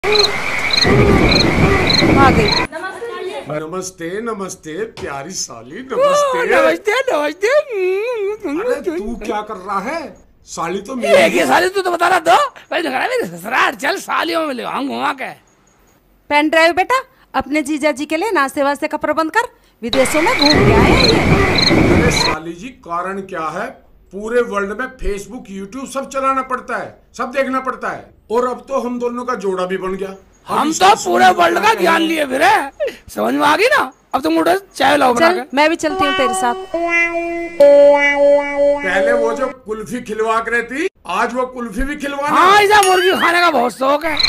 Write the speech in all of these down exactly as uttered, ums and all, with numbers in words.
आ गई। नमस्ते नमस्ते प्यारी साली, नमस्ते नमस्ते नमस्ते। अरे तू क्या कर रहा है? साली तो मेरी है। साली तू तो बता रहा था मेरे ससुराल चल सालियों में ले हम घुमा के। पेन ड्राइव बेटा अपने जीजा जी के लिए नाश्ते वास्ते का प्रबंध कर, विदेशों में घूम के आए हैं। अरे साली जी कारण क्या है? पूरे वर्ल्ड में फेसबुक यूट्यूब सब चलाना पड़ता है, सब देखना पड़ता है, और अब तो हम दोनों का जोड़ा भी बन गया। हम तो पूरे वर्ल्ड का ज्ञान लिए फिर समझ में आ गई ना। अब तुम उठो चाय लाओ बना के। मैं भी चलती हूँ तेरे साथ। पहले वो जो कुल्फी खिलवा कर रहती, आज वो कुल्फी भी खिलवाना। हाँ ऐसा मुर्गी खाने का बहुत शौक है।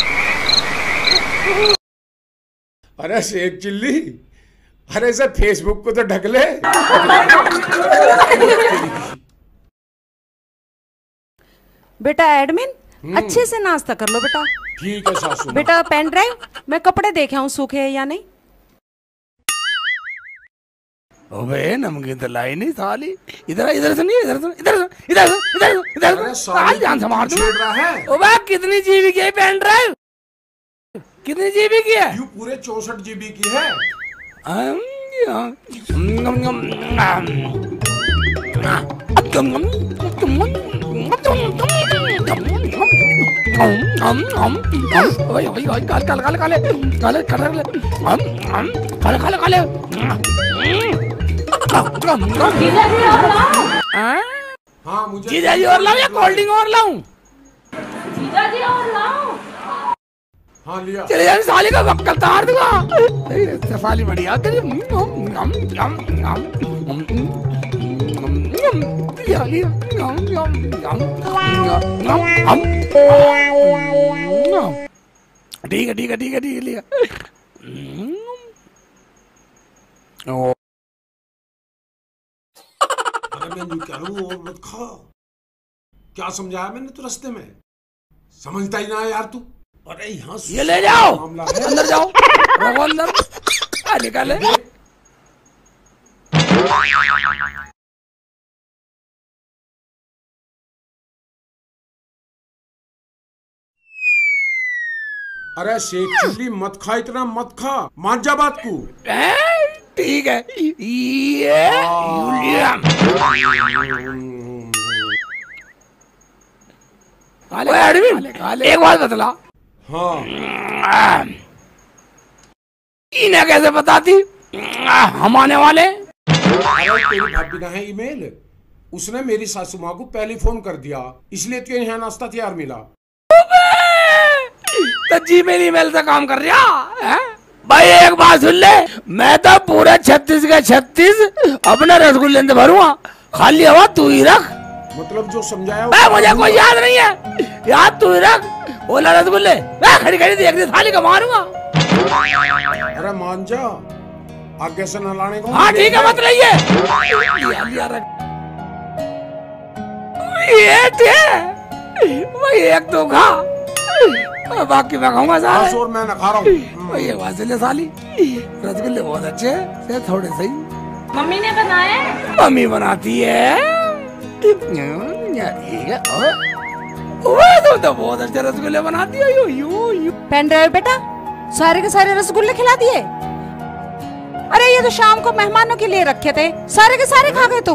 अरे शेख चिल्ली, अरे इसे फेसबुक को तो ढक ले। बेटा एडमिन अच्छे से नाश्ता कर लो बेटा। ठीक है सासू। बेटा पेन ड्राइव मैं कपड़े देखे हूँ सूखे है या नहीं। ओबे नमकीन तो लाई नहीं साली। इधर इधर से नहीं, इधर से इधर से इधर से इधर इधर साली ध्यान से मार दूं। ओबे कितनी जीबी की है पेन ड्राइव? कितनी जीबी की है? यू पूरे चौसठ जीबी की है। ओए ओए ओए काले काले काले काले काले काले काले काले काले हाँ मुझे जीजा जी और लाऊं या कोल्ड ड्रिंक और लाऊं? जीजा जी और लाऊं? हाँ लिया। चले जाने साली का वक्कल तार दूंगा। साली बढ़िया तेरी लिया लिया ठीक है ठीक है ठीक है ठीक है लिया। अरे मैं क्या हूँ और मत खा। क्या समझाया मैंने तो रास्ते में? समझता ही ना है यार तू। अरे यहाँ ये ले जाओ अंदर जाओ रखो अंदर निकाले। अरे शेख चिल्ली मत खा, इतना मत खा, मान जा बात को। ठीक है ये एक बात बतला। हाँ इन्हें कैसे बताती हम आने वाले? अरे तेरी भाभी ना है ईमेल, उसने मेरी सासू माँ को पहले फोन कर दिया, इसलिए तो यहाँ नाश्ता तैयार मिला। तो जी मेरी ईमेल से काम कर रहा है भाई। एक बात सुन ले, मैं तो पूरे छत्तीस के छत्तीस अपने रसगुल्ले से भरूंगा, खाली हवा तू ही रख। मतलब जो समझाया मैं मुझे कोई याद नहीं है, याद तू ही रख। ओला रसगुल्ले मैं खड़ी खड़ी देख रही थाली का मारूंगा। अरे मान जा, आगे से न लाने को। हाँ ठीक है मत लाइए। ये एक तो खा बाकी मैं खाऊंगा सारे। और मैं न खा रहा हूँ। ये वाजिले साली रसगुल्ले बहुत अच्छे हैं, थोड़े सही। मम्मी ने बनाए? मम्मी बनाती है। तुम तो बहुत अच्छे रसगुल्ले बनाती है। You you you pen drive बेटा सारे के सारे रसगुल्ले खिला दिए। अरे ये तो शाम को मेहमानों के लिए रखे थे, सारे के सारे खा गए तुम।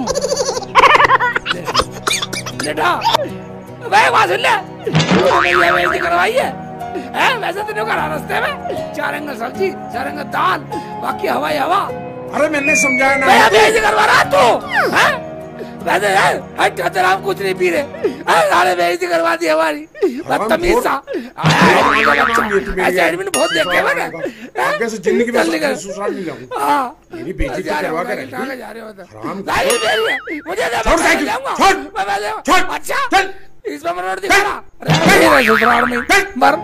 बेटा भाई वाजिल ले करवाई है, है? वैसे तो करा रास्ते में चार अंगल सब्जी चार अंगल दाल बाकी हवाई हवा। अरे मैंने समझाया ना। मैं बेइज्जती करवा रहा तू है? वैसे हट हट आप कुछ नहीं पी रहे, सारे बेइज्जती करवा दी हमारी। बदतमीज सा ऐसे एडमिन बहुत देखे मैंने। आगे से जिंदगी में ससुराल नहीं जाऊंगा। हां मेरी बेइज्जती करवा कर जा रहे हो तो हराम। मुझे छोड़ साइकिल छोड़ छोड़। अच्छा चल इस पर मरोड़ दिखा रहा ससुराल में मर।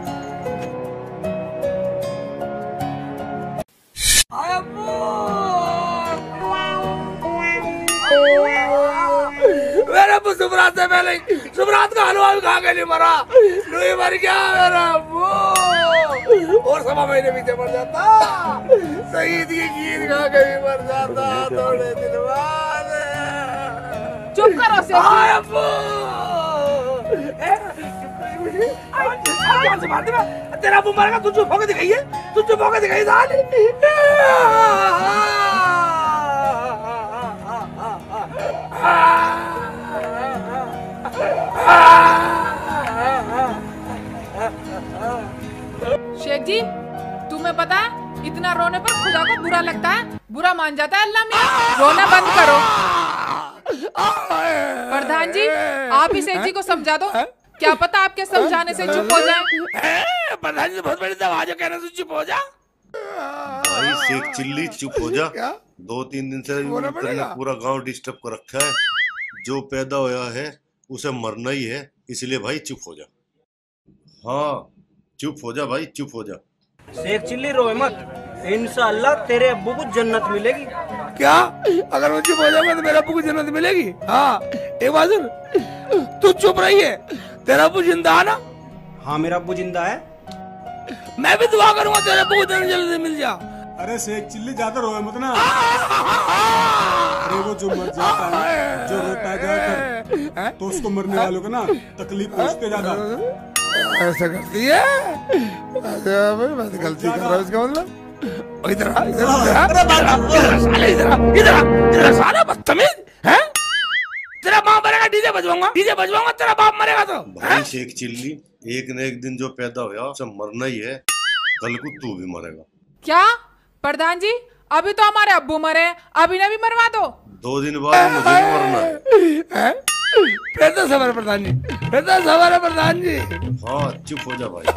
मेरा सुबरात से पहले सुबरात का हलवा भी खा के नहीं मरा, लुई मर गया मेरा वो। और सवा महीने पीछे मर जाता, शहीद की गीत खा के भी मर जाता थोड़े दिन बाद। चुप करो से। हाय अब्बू तेरा अबू मरेगा, तू चुप होकर दिखाइए, तू चुप होकर दिखाइए साले। शेख जी, तुम्हें पता है इतना रोने पर खुदा को बुरा लगता है, बुरा मान जाता है अल्लाह मियां। रोना बंद करो। प्रधान जी, आप ही शेख जी को समझा दो, क्या पता आपके समझाने से चुप हो जाए। प्रधान जी बहुत बड़ी दवा जो कहने से चुप हो जा। भाई शेख चिल्ली चुप हो जा। दो तीन दिन से तेरे पूरा गांव डिस्टर्ब कर रखा है। जो पैदा होया है उसे मरना ही है, इसलिए भाई चुप हो जा। हाँ चुप हो जा भाई, चुप हो जा। शेख चिल्ली रोए मत, इंशाअल्लाह तेरे अब्बू को जन्नत मिलेगी। क्या? अगर मैं चुप हो जाऊंगा तो मेरे अब्बू को जन्नत मिलेगी? हाँ एक बात सुन, तू चुप रही है, तेरा अब्बू जिंदा है ना? हाँ मेरा अब्बू जिंदा है। मैं भी दुआ करूंगा तेरे अब्बू को जल्दी जल्दी मिल जा। अरे शेख चिल्ली ज्यादा रोए मत ना। अरे वो जो मर जाता है, जो रोता है ज्यादातर, तो उसको मरने वालों को ना तकलीफ पहुंचते ज्यादा। ऐसा करती है? बस गलती कर रहा है इसका मतलब। इधर आ, इधर आ, इधर आ, साले इधर आ, इधर आ, इधर आ, साला बदतमीज है। तेरा बाप मरेगा, डीजे बजवाऊंगा, डीजे बजवाऊंगा, तेरा बाप मरेगा तो। भाई शेख चिल्ली एक न एक दिन जो पैदा होया उसे मरना ही है, कल को तू भी मरेगा। क्या प्रधान जी, अभी तो हमारे अब्बू मरे, अभी ना भी मरवा दो। दो दिन बाद मुझे भी मरना है। हैं? फिर तो सबर प्रधान जी, फिर तो सबर है प्रधान जी। हाँ चुप हो जा भाई।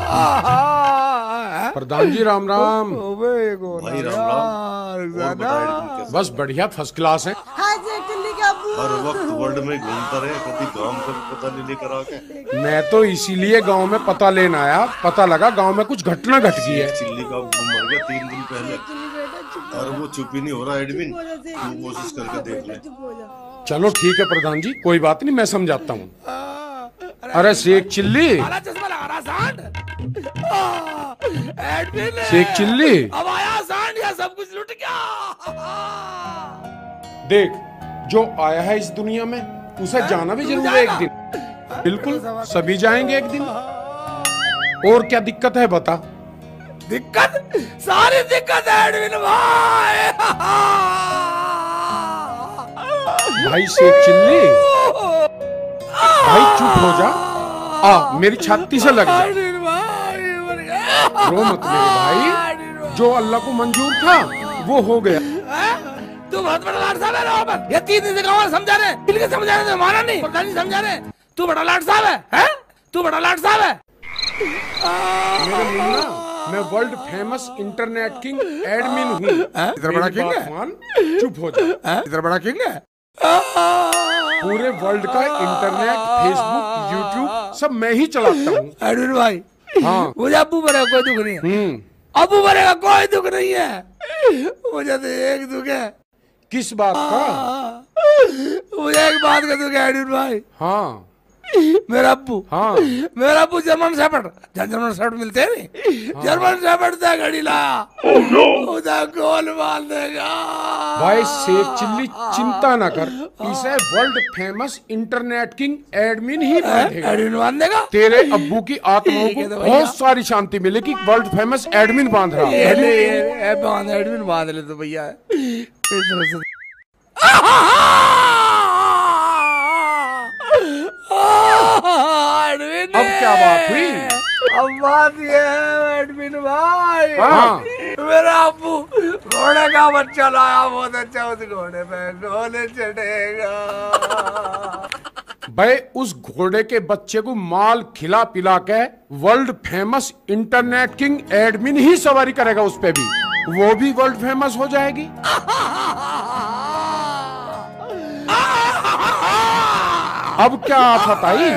प्रधान जी राम राम। भाई राम राम। और बता एडमिन कैसा? बस बढ़िया, फर्स्ट क्लास है। हर वक्त वर्ल्ड में घूमता रहे, कभी गांव का भी पता नहीं लेकर आके। मैं तो इसीलिए गांव में पता लेने आया, पता लगा गांव में कुछ घटना घट गई है। चिल्ली का अब्बू मर गया तीन दिन पहले और वो चुप ही नहीं हो रहा। एडमिन तू कोशिश करके देख ले। चलो ठीक है प्रधान जी, कोई बात नहीं, मैं समझाता हूँ। अरे शेख चिल्ली, चश्मा लगा रहा सांड। एडमिन शेख चिल्ली, अब आया सांड या सब कुछ लुट गया। देख जो आया है इस दुनिया में उसे जाना भी जरूर है एक दिन। बिल्कुल सभी जाएंगे एक दिन। और क्या दिक्कत है बता? दिक्कत? सारी दिक्कत है एडमिन भाई। भाई शेख चिल्ली, भाई चुप हो जा। आ मेरी छाती से लग जा। रो मत मेरे भाई, जो अल्लाह को मंजूर था वो हो गया। तू बहुत बड़ा लाट साहब है रो मत। ये तीन दिन से गाँव समझा रहे, बिल्कुल समझा रहे, माना नहीं, प्रधान जी समझा रहे। तू बड़ा लाट साहब है, हैं? तू बड़ा लाट साहब है। मेरे मुन्ना, मैं world famous internet king admin हूँ। इधर बड़ा किंग है? चुप हो जा। इधर बड़ा किंग है? पूरे वर्ल्ड का इंटरनेट, फेसबुक, यूट्यूब सब मैं ही चलाता हूँ। एडमिन भाई, हाँ मुझे अब्बू मरेगा कोई दुख नहीं है। हम्म, अब्बू मरेगा कोई दुख नहीं है, मुझे तो एक दुख है। किस बात का? मुझे एक बात का दुख है एडमिन भाई। हाँ मेरा अब्बू, हाँ मेरा अब्बू जर्मन शेफर्ड, जर्मन शेफर्ड मिलते हैं नहीं, हाँ। जर्मन शेफर्ड से घड़ी लाया, उधर गोल मार देगा। भाई शेख चिल्ली चिंता ना कर, इसे world famous internet king admin ही बांधेगा। एडमिन बांध देगा? तेरे अब्बू की आत्माओं को बहुत सारी शांति मिलेगी। वर्ल्ड फेमस एडमिन बांध रहा है। एडमिन बांध ले तो भैया। अब क्या बात हुई? अब बात ये है एडमिन भाई, हाँ। मेरा अब्बू घोड़े का बच्चा लाया, बहुत अच्छा, उस घोड़े पे घोड़े चढ़ेगा। भाई उस घोड़े के बच्चे को माल खिला पिला के world famous internet king admin ही सवारी करेगा उस पे भी, वो भी वर्ल्ड फेमस हो जाएगी। अब क्या आफत आई?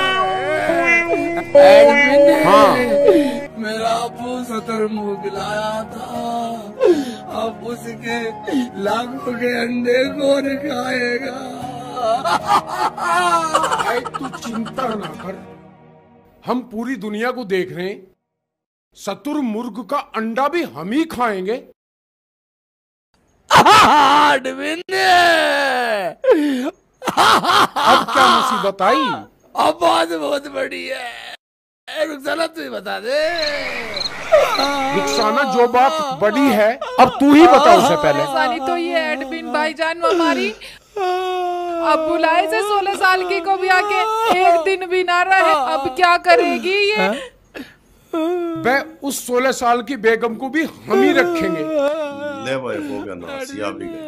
हाँ मेरा अब्बू सतर मुंह खिलाया था, अब उसके लाखों के अंडे कौन खाएगा? भाई तू चिंता ना कर, हम पूरी दुनिया को देख रहे हैं, शतुरमुर्ग का अंडा भी हम ही खाएंगे। अब क्या मुसीबत आई? अब बात बहुत बड़ी है। रुखसाना तू ही बता दे। रुखसाना जो बात बड़ी है अब तू ही बता उसे पहले। साली तो ये एडमिन भाईजान हमारी अब बुलाए से सोलह साल की को भी आके एक दिन भी ना रहे, अब क्या करेगी ये? बे उस सोलह साल की बेगम को भी हम ही रखेंगे। ले भाई हो गया ना, सिया भी गए।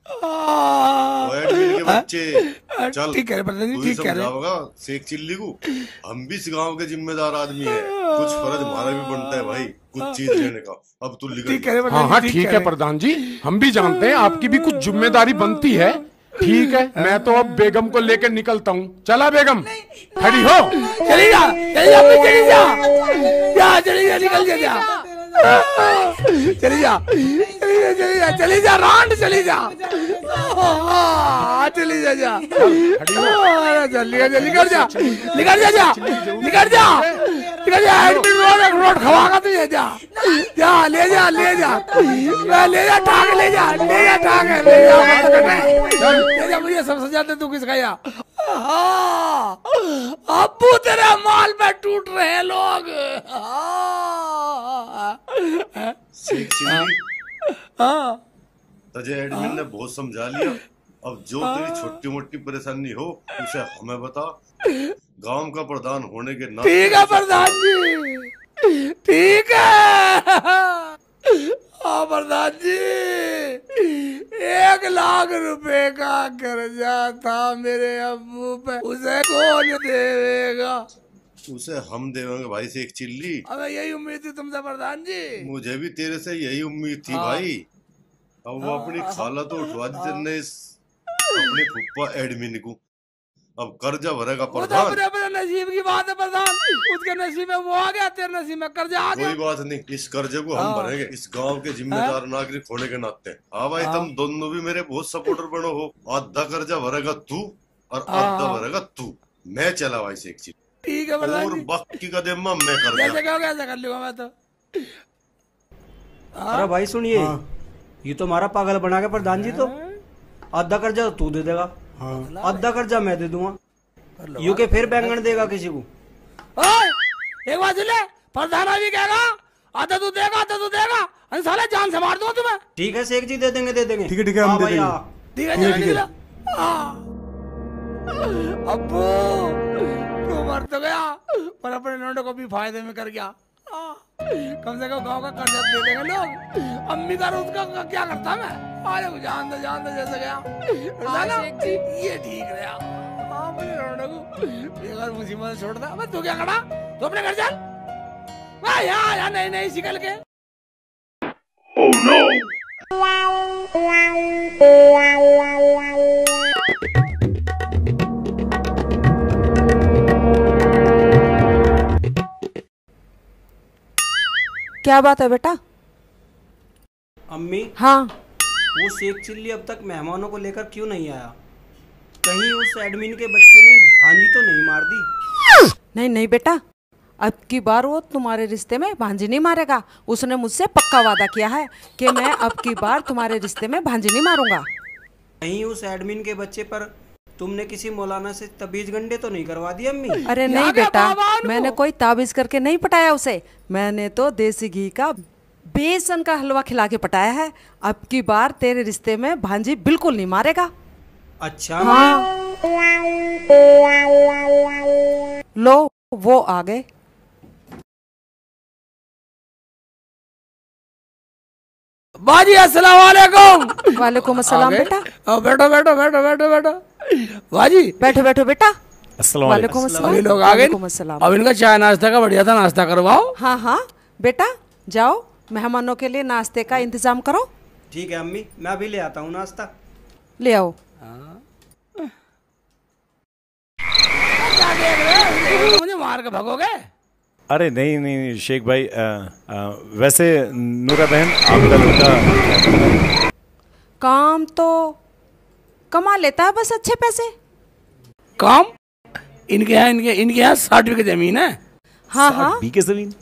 एडमिन के बच्चे चल ठीक है प्रधान जी, तू ही ठीक कह रहे समझाओगा शेख चिल्ली को। हम भी इस गांव के जिम्मेदार आदमी है, कुछ फर्ज हमारा भी बनता है भाई कुछ चीज लेने का। अब तू लिख ठीक कह रहे हाँ हाँ ठीक है प्रधान जी, हम भी जानते हैं आपकी भी कुछ जिम्मेदारी बनती है। ठीक है मैं तो अब बेगम को लेकर निकलता हूँ। चला बेगम खड़ी हो। चली जा चली जा चली जा जा चली जा निकल जा जा चली जा चली जा चली जा चली जा रांड चली जा चली जा जा जल्दी जा निकल जा निकल जा जा निकल जा निकल जा एडमिन रोड रोड खवागा तुझे जा जा ले जा ले जा ले जा टांग ले जा ले जा टांग ले जा ले जा मुझे सब सजाते तू किसका या अब्बू तेरे माल पे टूट रहे हैं लोग। शेख चिल्ली तुझे एडमिन ने बहुत समझा लिया, अब जो तेरी छोटी मोटी परेशानी हो उसे हमें बता। गांव का प्रधान होने के नाते ठीक है प्रधान जी ठीक है। हाँ प्रधान जी एक लाख रुपए का कर्जा था मेरे अब्बू पे, उसे कौन देगा? उसे हम देवेंगे भाई शेख चिल्ली। अबे यही उम्मीद थी तुमसे प्रधान जी। मुझे भी तेरे से यही उम्मीद थी भाई। अब वो अपनी खाला तो उठवा दी तेने अपने फुप्पा एडमिन को, अब कर्जा भरेगा प्रधान। अपने अपने नसीब की बात है प्रधान, उसके नसीब में वो आ गया, तेरे नसीब में कर्जा आ गया। कोई बात नहीं, इस कर्जे को हम भरेंगे इस गांव के जिम्मेदार नागरिक होने के नाते। हाँ भाई तुम दोनों भी मेरे बहुत सपोर्टर बनो हो। आधा कर्जा भरेगा तू और आधा भरेगा तू। मैं चला भाई शेख चिल्ली। ठीक है प्रधान और जी। बाकी का देम्मा मैं कर जैसे कहोगे ऐसा कर लूंगा मैं तो। अरे भाई सुनिए, ये तो हमारा पागल बना के प्रधान जी तो आधा कर्जा तू दे देगा, आधा कर्जा मैं दे दूंगा, यू के फिर बैंगन देगा किसी को। ओए, एक बात सुन ले, प्रधान अभी कहेगा आधा तू देगा आधा तू देगा, अरे साले जान से मार दूंगा तुम्हें। ठीक है शेख जी दे देंगे दे देंगे। ठीक है ठीक है हम दे देंगे। ठीक है चलो निकलो। अब्बू तू मर तो गया पर अपने नोटों को भी फायदे में कर गया। कम से कम गांव का कर्जा दे देंगे लोग। अम्मी का रोज का क्या करता मैं? अरे जान दे जान दे जैसे गया ये ठीक रहा। हाँ मुझे नोटों को बेकार मुसीबत छोड़ दे। अब तू क्या करा? तू अपने घर चल। वाह यार यार नहीं नहीं निकल के। Oh no! क्या बात है बेटा? अम्मी हाँ वो शेख चिल्ली अब तक मेहमानों को लेकर क्यों नहीं आया? कहीं उस एडमिन के बच्चे ने भांजी तो नहीं मार दी? नहीं नहीं बेटा, अब की बार वो तुम्हारे रिश्ते में भांजी नहीं मारेगा। उसने मुझसे पक्का वादा किया है कि मैं अब की बार तुम्हारे रिश्ते में भांजी नहीं मारूंगा। कहीं उस एडमिन के बच्चे पर तुमने किसी मौलाना से तबीज गंडे तो नहीं करवा दिया अम्मी? अरे नहीं बेटा, मैंने कोई ताबीज करके नहीं पटाया उसे। मैंने तो देसी घी का बेसन का हलवा खिला के पटाया है। अब की बार तेरे रिश्ते में भांजी बिल्कुल नहीं मारेगा। अच्छा हाँ लो वो आ गए। बाजी अस्सलाम वालेकुम। वालेकुम अस्सलाम बेटा। आओ बैठो बैठो बैठो बैठो बैठो। बाजी बैठो बैठो बेटा। अस्सलाम वालेकुम अस्सलाम। अभी लोग आ गए। वालेकुम अस्सलाम। अब इनका चाय नाश्ता का बढ़िया था नाश्ता करवाओ। हाँ हाँ बेटा जाओ, मेहमानों के लिए नाश्ते का इंतजाम करो। ठीक है अम्मी, मैं अभी ले आता हूँ नाश्ता। ले आओ। क्या देख रहे हो? मुझे मार के भगोगे? अरे नहीं नहीं शेख भाई, आ, आ, वैसे नूरा बहन आपका लड़का काम तो कमा लेता है बस अच्छे पैसे। काम इनके यहाँ इनके इनके यहाँ साठ बीघे जमीन है। हाँ हाँ बीघे जमीन?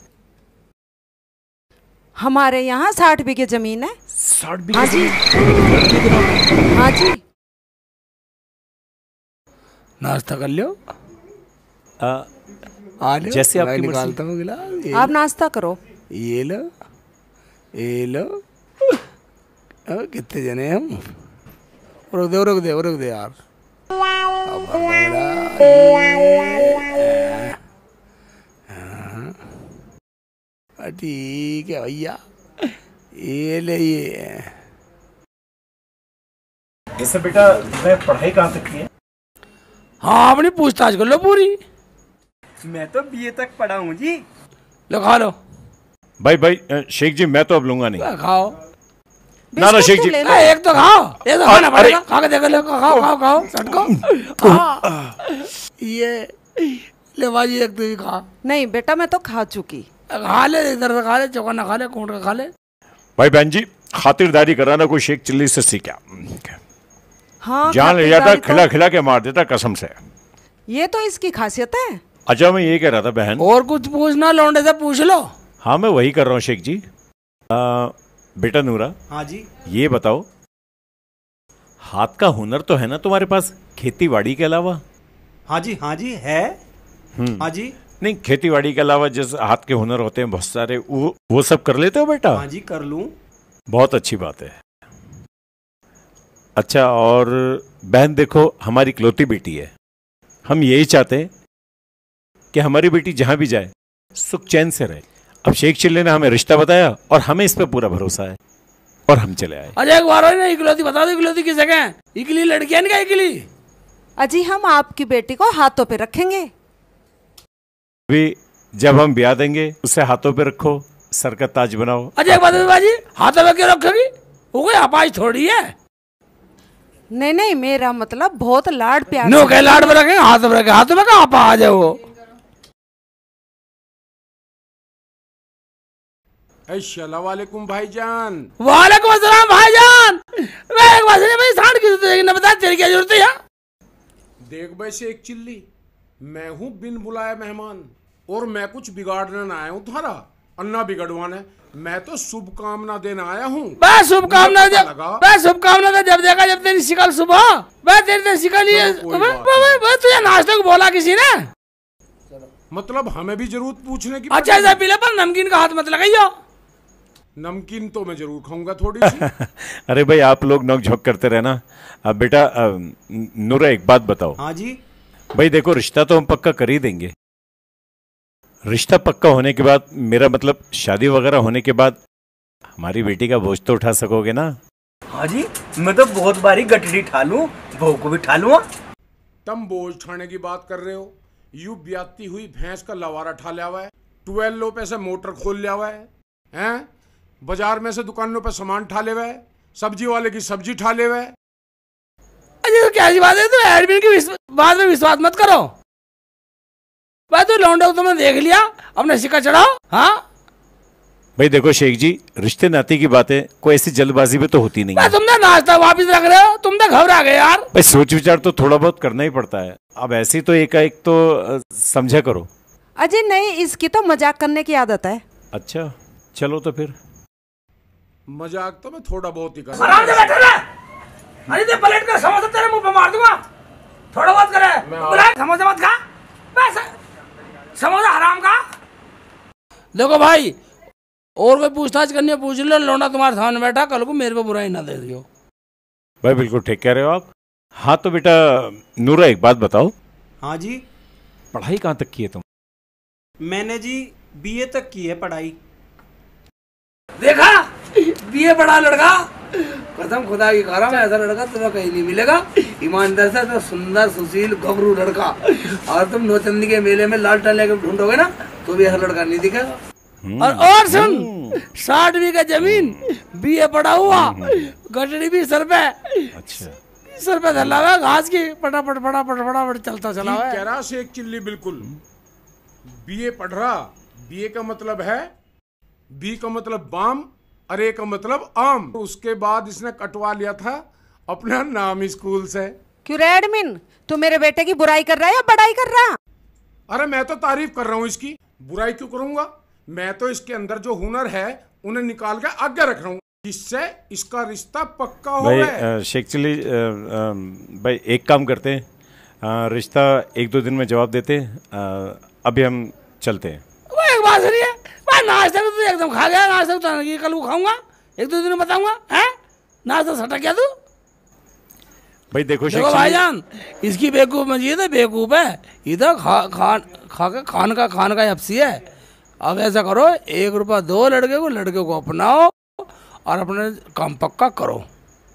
हमारे यहाँ साठ बीघे जमीन है। साठ बीघे हाँ जी जमीन? हाँ जी। नाश्ता कर लियो। आ, जैसे आपकी मर्जी। निकालता हूँ गिलास। ये आप नाश्ता करो। ये लो, ये लो। अब कितने जने हम? रुक दे रुक दे रुक दे यार। अब भर दो गिलास। ये, हाँ, ठीक है भैया, ये ले ये। इससे बेटा मैं पढ़ाई कहाँ तक की है? हाँ अपनी पूछताछ कर लो पूरी। मैं तो बीए तक पढ़ा हूँ जी। लो खा लो। भाई भाई अ, शेख जी मैं तो अब लूंगा नहीं। खाओ। ना ना शेख जी, ले लो। ए, एक तो खाओ, एक तो खाना पड़ेगा। खा के देखो, लो खाओ खाओ खाओ सटको। हाँ। ये ले बाजी एक तू ही खा। नहीं बेटा मैं तो खा चुकी। खा ले, इधर से खा ले, चौकाना खा ले, कूट का खा ले। भाई बहन जी खातिरदारी कराना कोई शेख चिल्ली से सीखा। हाँ जान ले जाता, खिला खिला के मार देता कसम से। ये तो इसकी खासियत है। अच्छा मैं ये कह रहा था बहन, और कुछ पूछना लौंडे से पूछ लो। हाँ मैं वही कर रहा हूँ शेख जी। आ, बेटा नूरा, हाँ जी। ये बताओ हाथ का हुनर तो है ना तुम्हारे पास खेती बाड़ी के अलावा? हाँ जी हाँ जी है। हाँ जी। नहीं खेती बाड़ी के अलावा जैसे हाथ के हुनर होते हैं बहुत सारे, वो वो सब कर लेते हो बेटा? हाँ जी कर लूँ। बहुत अच्छी बात है। अच्छा और बहन देखो हमारी इकलौती बेटी है, हम यही चाहते हैं कि हमारी बेटी जहां भी जाए सुख चैन से रहे। अब शेख चिल्ले ने हमें रिश्ता बताया और हमें इस पे पूरा भरोसा है और हम चले आए। अरे एक बार ना इकलौती बता दो, इकलौती किस जगह है? इकली लड़की है ना इकली? अजी हम आपकी बेटी को हाथों पे रखेंगे। अभी जब हम ब्याह देंगे उसे हाथों पे रखो, सर का ताज बनाओ। अजय एक बात है बाजी, हाथों में क्यों रखोगी? वो कोई अपाज थोड़ी है। नहीं नहीं मेरा मतलब बहुत लाड प्यार। नो के लाड में रखेंगे, हाथों में रखेंगे। हाथों में कहाँ आ जाए वो? अस्सलाम वालेकुम भाईजान। वालेकुम अस्सलाम भाईजान। मैं एक बात है भाई, सांड की तो न बता, तेरी क्या जरूरत है? देख वैसे एक चिल्ली, मैं हूँ बिन बुलाए मेहमान और मैं कुछ बिगाड़ने ना आया हूँ तुम्हारा, अन्ना बिगड़वाने। मैं तो शुभकामना देने आया हूँ। बस शुभकामना जब बस शुभकामना तो जब देखा जब तेरी शिकल सुबह, बस तेरी तो शिकल ही है। तुझे नाश्ते को बोला किसी ने? मतलब हमें भी जरूर पूछने की। अच्छा ऐसा पीले पर नमकीन का हाथ मत लगाइयो। नमकीन तो मैं जरूर खाऊंगा थोड़ी सी। अरे भाई आप लोग नोक झोंक करते रहना। अब बेटा नूरा एक बात बताओ। हाँ जी। भाई देखो रिश्ता तो हम पक्का कर ही देंगे, रिश्ता पक्का होने के बाद मेरा मतलब शादी वगैरह होने के बाद हमारी बेटी का बोझ तो उठा सकोगे ना? हाँ जी मैं तो बहुत बारी गठरी ठा लूं, बहू को भी ठा लूंगा। तुम बोझ उठाने की बात कर रहे हो? यू ब्याती हुई भैंस का लवारा ठा लिया हुआ है, ट्वेल्व लो पे से मोटर खोल लिया हुआ है, हैं? बाजार में से दुकानों पे सामान ठा ले हुआ है, सब्जी वाले की सब्जी ठा ले हुआ है। अरे क्या बात है, तो एडमिन की बात में विश्वास मत करो। भाई तू लौंडा को तुमने देख लिया, अपने सिक्का चढ़ाओ। हाँ भाई देखो शेख जी रिश्ते नाते की बातें कोई ऐसी जल्दबाजी में तो होती नहीं है। तुमने नाश्ता वापिस रख रहे हो, तुम तो घबरा गए यार। भाई सोच विचार तो थोड़ा बहुत करना ही पड़ता है। अब ऐसी तो एकाएक तो समझा करो। अजय नहीं, इसकी तो मजाक करने की आदत है। अच्छा चलो तो फिर। मजाक तो मैं थोड़ा बहुत ही कर। आराम से बैठे रहे। अरे ते प्लेट का समोसा तेरे मुंह पे मार दूंगा। थोड़ा बहुत करे, बुला समोसा मत खा, बस समोसा हराम का। देखो भाई और कोई पूछताछ करनी है पूछ लो, लौंडा तुम्हारे सामने बैठा, कल को मेरे पे बुराई ना दे दियो। भाई बिल्कुल ठीक कह रहे हो आप। हाँ तो बेटा नूरा एक बात बताओ। हाँ जी। पढ़ाई कहाँ तक की है तुम? मैंने जी बीए तक की है पढ़ाई। देखा बीए पढ़ा लड़का, कसम खुदा की कह रहा मैं, ऐसा लड़का तुम्हें कहीं नहीं मिलेगा। ईमानदार से तो सुंदर सुशील गबरू लड़का, और तुम नौचंदी के मेले में लाल टन लेकर ढूंढोगे ना तो भी ऐसा लड़का नहीं दिखेगा। और और सुन, साठ बीघा जमीन, बीए पढ़ा हुआ, गठड़ी भी सर पे, अच्छा सर पे धला हुआ, घास की फटाफट फटाफट फटाफट चलता चला हुआ है। कह रहा शेख चिल्ली बिल्कुल। बीए पढ़ रहा, बीए का मतलब है, बी का मतलब बाम, अरे का मतलब आम। उसके बाद इसने कटवा लिया था अपना नाम स्कूल से। क्यों रे एडमिन, तू मेरे बेटे की बुराई कर रहा है या बड़ाई कर रहा? अरे मैं तो तारीफ कर रहा हूँ इसकी, बुराई क्यों करूंगा? मैं तो इसके अंदर जो हुनर है उन्हें निकाल के आगे रख रहा हूँ, जिससे इसका रिश्ता पक्का हो भाई गया। शेख चिल्ली भाई एक काम करते हैं, आ, रिश्ता एक दो दिन में जवाब देते हैं। अभी हम चलते हैं। वो एक बात सुनिए, मैं नाश्ता तो तू एकदम खा गया, नाश्ता तो ये कल को खाऊंगा, एक दो दिन में बताऊंगा, हैं? नाश्ता सटा क्या तू? भाई देखो देखो भाईजान, इसकी बेवकूफ मजीद है, बेवकूफ है, इधर खा खान खा के खान का खान का हफ्सी है। अब ऐसा करो, एक रुपया दो लड़के को, लड़के को अपनाओ और अपने काम पक्का करो।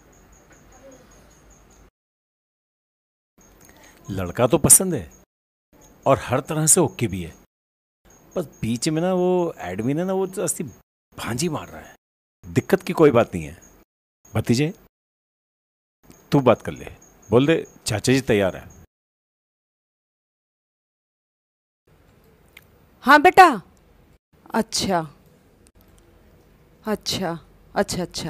लड़का तो पसंद है और हर तरह से ओके भी है, बस बीच में ना वो एडमिन है ना, वो अस्ती भांजी मार रहा है। दिक्कत की कोई बात नहीं है भतीजे, तू बात कर ले, बोल दे चाचा जी तैयार है। हाँ बेटा, अच्छा अच्छा अच्छा अच्छा।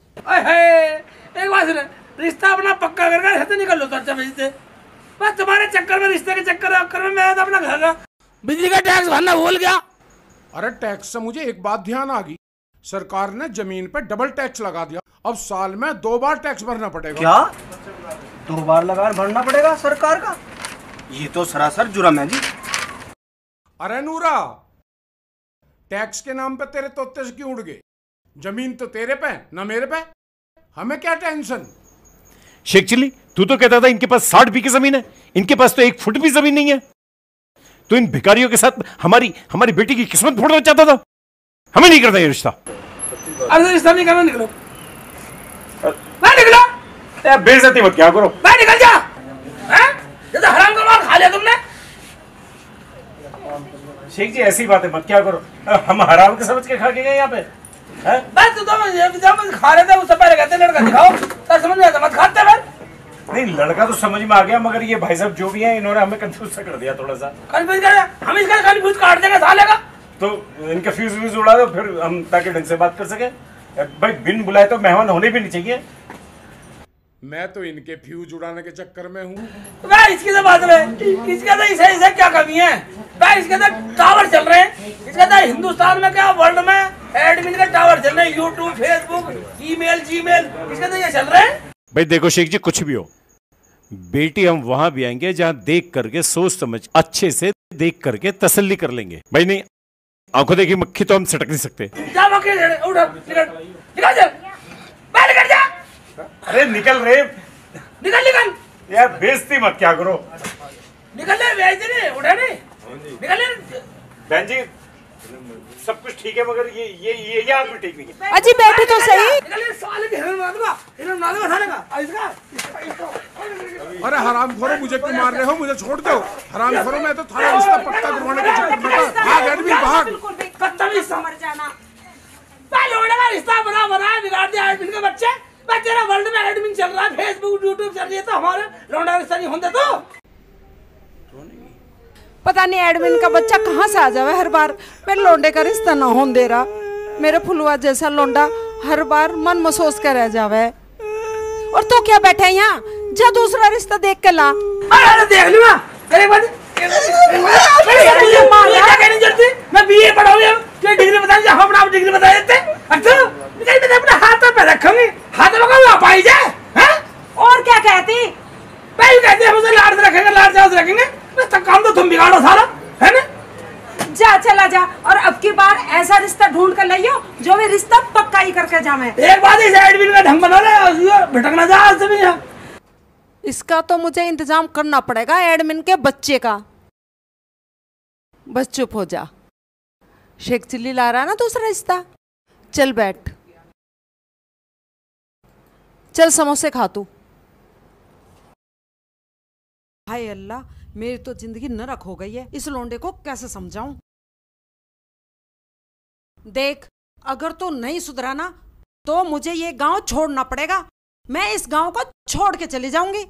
एक बात सुन, रिश्ता अपना पक्का करके घर से निकल लो चाचा भाई से। बस तुम्हारे चक्कर में, रिश्ते के चक्कर चक्कर में मैं तो अपना घर का बिजली का टैक्स भरना भूल गया। अरे टैक्स से मुझे एक बात ध्यान आ गई, सरकार ने जमीन पे डबल टैक्स लगा दिया, अब साल में दो बार टैक्स भरना पड़ेगा। क्या? दो बार लगान भरना पड़ेगा सरकार का? ये तो सरासर जुर्म है जी। अरे नूरा, टैक्स के नाम पे तेरे तोते से क्यों उड़ गए? जमीन तो तेरे पे ना मेरे पे, हमें क्या टेंशन? शेख चिल्ली, तू तो कहता था इनके पास साठ बीघे जमीन है, इनके पास तो एक फुट भी जमीन नहीं है। तो इन भिखारियों के साथ हमारी हमारी बेटी की किस्मत फोड़ना चाहता था। हमें नहीं करता ये रिश्ता। अरे रिश्ता नहीं करना, निकलो, मैं निकलो। यार बेइज्जती मत क्या करो, मैं निकल जा। हैं? जैसे हराम का माल खा लिया तुमने। शेख जी ऐसी बातें मत क्या करो, हम हराम के समझ के खा के गए यहाँ पे। बस तू तो जब खा रहे थे उससे पहले कहते लड़का दिखाओ, तब समझ में आता, मत खाते फिर। नहीं लड़का तो समझ में आ गया, मगर ये भाई साहब जो भी हैं इन्होंने हमें कंफ्यूज कर दिया थोड़ा सा। कंफ्यूज कर, हम इसका कंफ्यूज काट देंगे साले का। तो इनका फ्यूज व्यूज उड़ा दो फिर हम, ताकि ढंग से बात कर सके। भाई बिन बुलाए तो मेहमान होने भी नहीं चाहिए। मैं तो इनके फ्यूज उड़ाने के चक्कर में हूँ। वह इसकी तो बात है, इसके तो इसे इसे क्या कमी है? वह इसके तो टावर चल रहे हैं, इसके तो हिंदुस्तान में क्या वर्ल्ड में एडमिन के टावर चल रहे हैं, यूट्यूब, फेसबुक, ईमेल, जीमेल, इसके तो ये चल रहे हैं। भाई देखो शेख जी, कुछ भी हो, बेटी हम वहां भी आएंगे जहां देख करके सोच समझ अच्छे से देख करके तसल्ली कर लेंगे। भाई नहीं, आंखों देखी मक्खी तो हम सटक नहीं सकते। जा मक्खी, उठ, निकल, निकल जा, बाहर निकल जा। अरे निकल रहे, निकल निकल यार बेइज्जती मत क्या करो। निकल ले, बेइज्जती नहीं, उठा नहीं, निकल ले। बहन जी सब कुछ ठीक है, मगर ये ये ये ये आदमी ठीक नहीं है। अजी बैठे तो सही। निकल ले, साले के हिरन मार दूंगा, हिरन मार दूंगा साले का। इसका अरे हरामखोरो, मुझे क्यों मार रहे हो? मुझे छोड़ दो हरामखोरो, मैं तो थारा रिश्ता पक्का करवाने के चक्कर में था। भाग एडमिन भाग। बदतमीज समझ जाना, पहले लोड़े का रिश्ता बना बना बिगाड़ दिया एडमिन के बच्चे। मैं तेरा वर्ल्ड में एडमिन चल रहा है, फेसबुक, यूट्यूब चल रही है, तो हमारे लौंडा रिश्ता नहीं होता तो? पता नहीं एडमिन का बच्चा कहाँ से आ जावे हर बार, मेरे लोंडे का रिश्ता ना होने दे रहा। मेरे फुलवा जैसा लोंडा हर बार मन महसूस कर रह जावे। और तो क्या बैठे यहाँ, जा दूसरा रिश्ता देख के ला। अरे देख लूंगा, अरे बात मैं बीए पढ़ाऊंगा, डिग्री बता, हम अपना डिग्री बता देते। अच्छा अपने हाथ पे रखूंगी, हाथ में पाई जाए। और क्या कहती? भाई कहते हैं मुझे लाड़ से रखेंगे, लाड़ से रखेंगे, बस काम तो तुम बिगाड़ो सारा, है ना? जा चला जा, और अब की बार ऐसा रिश्ता ढूंढ कर लाइयो जो भी रिश्ता पक्का ही करके जावे। एक बात इस एडमिन का ढंग बना ले, भटकना जा आज से भी। इसका तो मुझे इंतजाम करना पड़ेगा, एडमिन के बच्चे का। बस चुप हो जा, शेख चिल्ली ला रहा ना दूसरा रिश्ता। चल बैठ, चल समोसे खा तू। हाय अल्लाह, मेरी तो जिंदगी नरक हो गई है, इस लोंडे को कैसे समझाऊं? देख, अगर तू नहीं सुधरा ना तो मुझे ये गांव छोड़ना पड़ेगा। मैं इस गांव को छोड़ के चली जाऊंगी।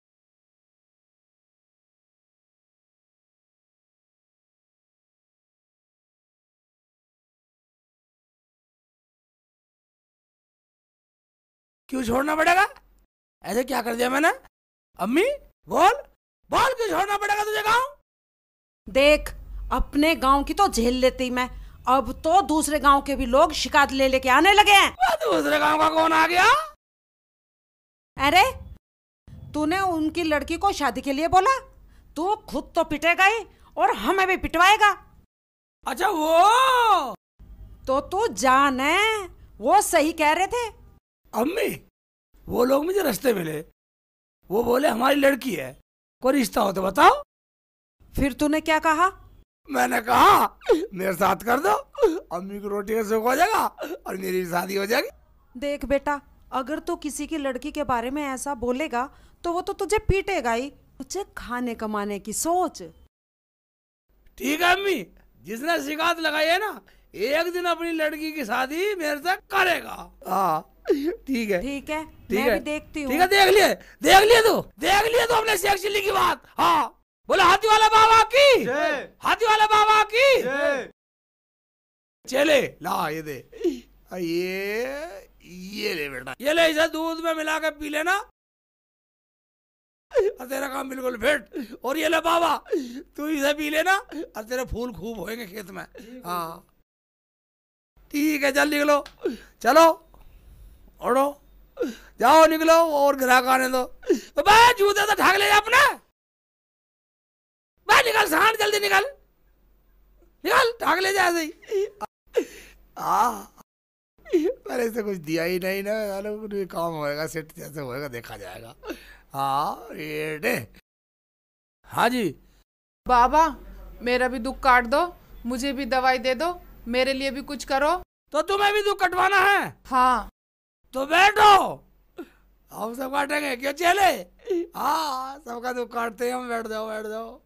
क्यों छोड़ना पड़ेगा? ऐसे क्या कर दिया मैंने? अम्मी बोल बोल, क्यों छोड़ना पड़ेगा तुझे गांव? देख, अपने गांव की तो झेल लेती मैं, अब तो दूसरे गांव के भी लोग शिकायत ले लेके आने लगे हैं। दूसरे गांव का कौन आ गया? अरे तूने उनकी लड़की को शादी के लिए बोला, तू खुद तो पिटेगा ही और हमें भी पिटवाएगा। अच्छा वो तो तू जान है, वो सही कह रहे थे। अम्मी, वो लोग मुझे रास्ते मिले, वो बोले हमारी लड़की है, कोई रिश्ता हो तो बताओ। फिर तूने क्या कहा? मैंने कहा मेरे साथ कर दो, अम्मी को रोटी का सुख हो जाएगा और मेरी भी शादी हो जाएगी। देख बेटा, अगर तू किसी की लड़की के बारे में ऐसा बोलेगा तो वो तो तुझे पीटेगा ही। तुझे खाने कमाने की सोच। ठीक है अम्मी, जिसने शिकायत लगाई है ना, एक दिन अपनी लड़की की शादी मेरे से करेगा। हाँ ठीक है ठीक है, ठीक मैं है भी देखती हूँ। ठीक है, देख लिए देख लिए तू देख लिए तो अपने शेख चिल्ली की बात। हाँ बोला हाथी वाला बाबा की, हाथी वाला बाबा की। चले ला ये दे, ये ये ले बेटा, ये ले, इसे दूध में मिला के पी लेना, और तेरा काम बिल्कुल फिट। और ये ले बाबा, तू इसे पी लेना और तेरे फूल खूब होएंगे खेत में। हाँ ठीक है, चल निकलो, चलो उड़ो, जाओ निकलो और ग्राहक आने दो। भाई जूते तो ढाक ले अपने, भाई निकल सांड, जल्दी निकल निकल, ढाक ले जा ऐसे ही। हाँ पहले से कुछ दिया ही नहीं ना, काम होएगा सेट जैसे होएगा देखा जाएगा। हाँ ये हाँ जी बाबा, मेरा भी दुख काट दो, मुझे भी दवाई दे दो, मेरे लिए भी कुछ करो। तो तुम्हें भी दुख कटवाना है? हाँ तो बैठो, हम सब काटेंगे, क्यों चले? हाँ सबका दुख काटते हैं हम, बैठ जाओ बैठ जाओ।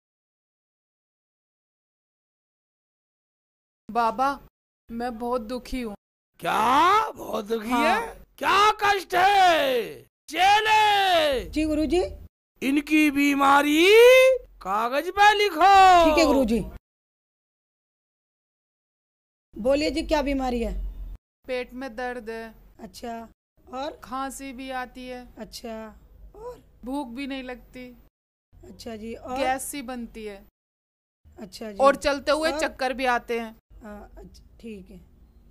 बाबा मैं बहुत दुखी हूँ। क्या बहुत दुखी हाँ। है? क्या कष्ट है? चले जी गुरुजी। इनकी बीमारी कागज पे लिखो। ठीक है गुरुजी। बोलिए जी, क्या बीमारी है? पेट में दर्द है। अच्छा, और? खांसी भी आती है। अच्छा, और? भूख भी नहीं लगती। अच्छा जी, और? गैस सी बनती है। अच्छा जी, और चलते हुए और? चक्कर भी आते हैं। अच्छा ठीक है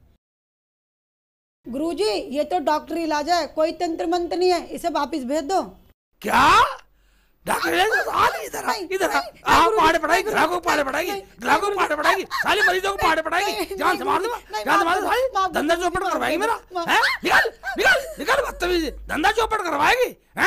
गुरुजी, ये तो डॉक्टर इलाज है, कोई तंत्र मंत्र नहीं है, इसे वापिस भेज दो। क्या डॉक्टर इधर इधर पहाड़े पड़ाएगी, ग्राहकों को पहाड़े पड़ाएगी, ग्राहकों को पहाड़े पड़ाएगी, सारे मरीजों को पहाड़े पड़ाएगी। जान संभाल दो, जान संभाल दो भाई, धंधा चौपट करवाएगी मेरा। हैं निकल निकल निकल, बदतमीज, धंधा चौपट करवाएगी। हैं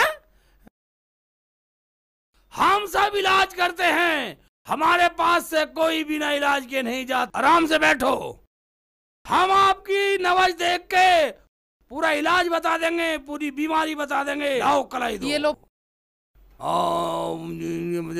हम सब इलाज करते हैं, हमारे पास से कोई बिना इलाज के नहीं जाता। आराम से बैठो, हम आपकी नवज देख के पूरा इलाज बता देंगे, पूरी बीमारी बता देंगे। लाओ कलाई दो। ये लो। मुझे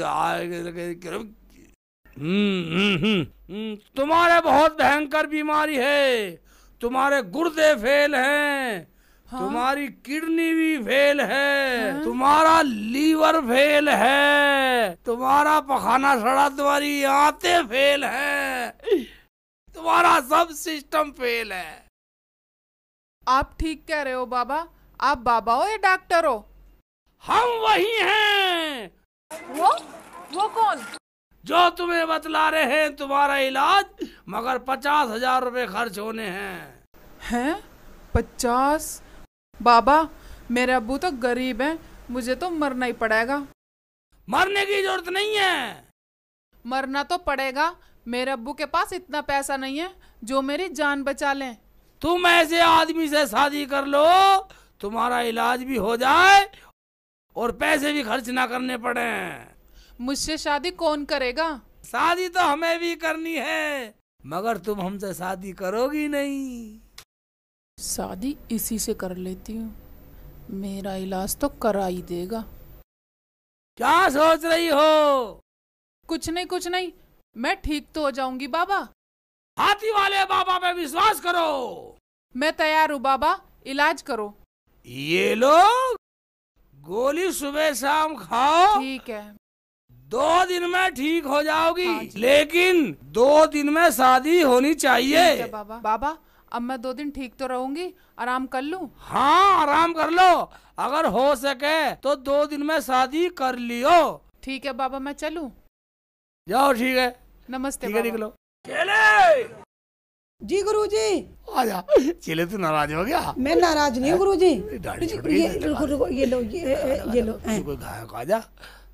तुम्हारे बहुत भयंकर बीमारी है, तुम्हारे गुर्दे फेल हैं। हाँ? तुम्हारी किडनी भी फेल है। हाँ? तुम्हारा लीवर फेल है, तुम्हारा पखाना सड़ा, तुम्हारी आंतें फेल है, तुम्हारा सब सिस्टम फेल है। आप ठीक कह रहे हो बाबा। आप बाबा हो या डॉक्टर हो? हम वही हैं। वो वो कौन? जो तुम्हें बतला रहे हैं तुम्हारा इलाज, मगर पचास हजार रुपए खर्च होने हैं। हैं? पचास? बाबा मेरे अब्बू तो गरीब हैं, मुझे तो मरना ही पड़ेगा। मरने की जरूरत नहीं है। मरना तो पड़ेगा, मेरे अब्बू के पास इतना पैसा नहीं है जो मेरी जान बचा लें। तुम ऐसे आदमी से शादी कर लो, तुम्हारा इलाज भी हो जाए और पैसे भी खर्च ना करने पड़े। मुझसे शादी कौन करेगा? शादी तो हमें भी करनी है, मगर तुम हमसे शादी करोगी नहीं। शादी इसी से कर लेती हूँ, मेरा इलाज तो करा ही देगा। क्या सोच रही हो? कुछ नहीं कुछ नहीं, मैं ठीक तो हो जाऊंगी बाबा। हाथी वाले बाबा पे विश्वास करो। मैं तैयार हूँ बाबा, इलाज करो। ये लो गोली सुबह शाम खाओ। ठीक है। दो दिन में ठीक हो जाओगी। हाँ, लेकिन दो दिन में शादी होनी चाहिए। ठीक है बाबा। बाबा अब मैं दो दिन ठीक तो रहूंगी, आराम कर लूं? हाँ आराम कर लो, अगर हो सके तो दो दिन में शादी कर लियो। ठीक है बाबा, मैं चलूं? जाओ ठीक है। नमस्ते। ठीक है निकलो। चले जी गुरुजी। आजा। चले तू नाराज हो गया? मैं नाराज नहीं हूँ गुरुजी। दाढ़ी छूट गई। ये रुको रुको, ये लो ये ये लो। कोई गायक आजा,